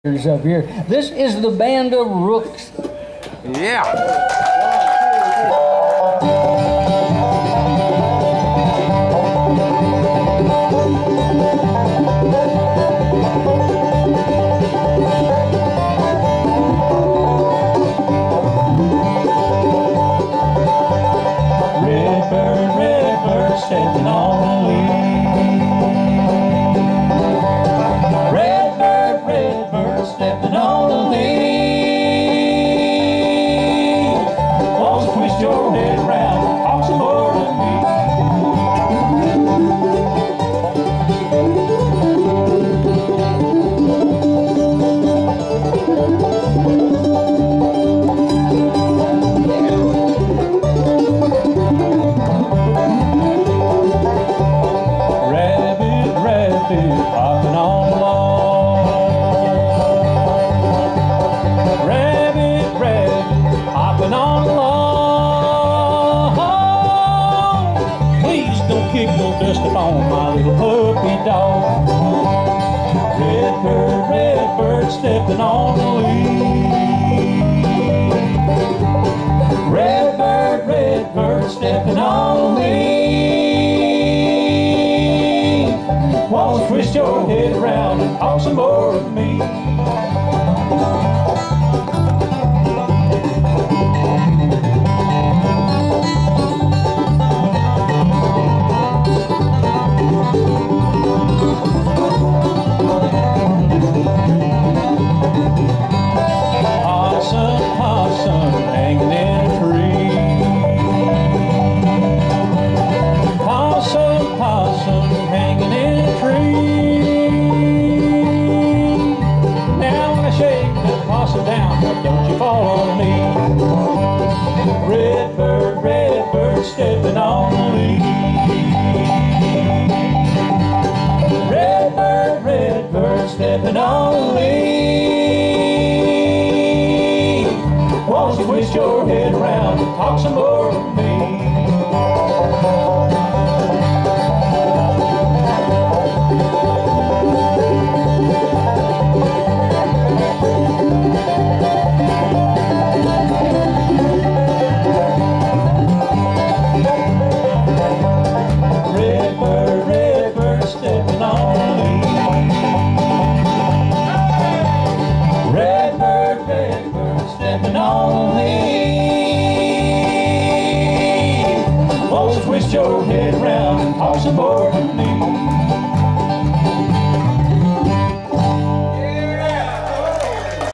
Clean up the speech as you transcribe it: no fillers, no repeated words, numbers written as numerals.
Up here. This is the band of Ruhks. Yeah. Redbird, redbird, stepping on the leaf. Redbird, redbird, stepping on the leaf. Won't you twist your head around and talk some more to me? Hopping on along. Rabbit, rabbit, hopping on along. Please don't kick no dust upon my little puppy dog. Redbird, redbird, stepping on the leaf. Redbird, redbird, stepping on the leaf. Won't you twist your head around and talk some more of me? Possum, possum, hanging in a tree. Possum, possum, hanging in a tree. Now when I shake that possum down, don't you fall on me. Redbird, redbird, stepping on the leaf. Redbird, redbird, stepping on the leaf. Won't you twist your head around and talk some more of me? Redbird, redbird, stepping on the leaf. Redbird, redbird, stepping on the leaf. Won't you twist your head